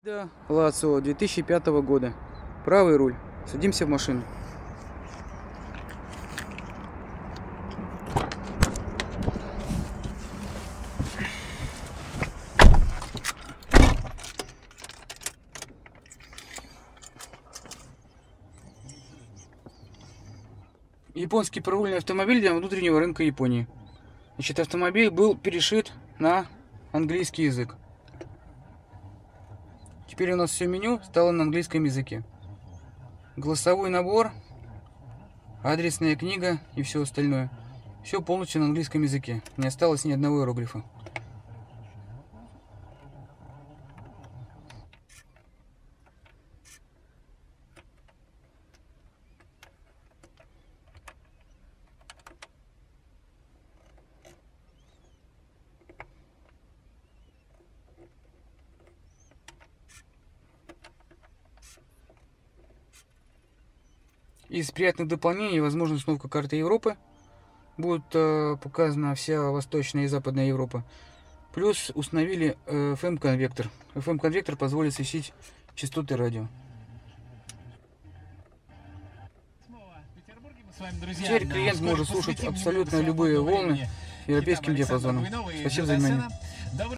Да, Лацио 2005 года. Правый руль. Садимся в машину. Японский прорульный автомобиль для внутреннего рынка Японии. Значит, автомобиль был перешит на английский язык. Теперь у нас все меню стало на английском языке. Голосовой набор, адресная книга и все остальное. Все полностью на английском языке. Не осталось ни одного иероглифа. Из приятных дополнений возможна установка карты Европы. Будет показана вся Восточная и Западная Европа. Плюс установили FM-конвектор. FM-конвектор позволит свечить частоты радио. Теперь клиент может слушать абсолютно любые волны европейским диапазоном. Спасибо за внимание.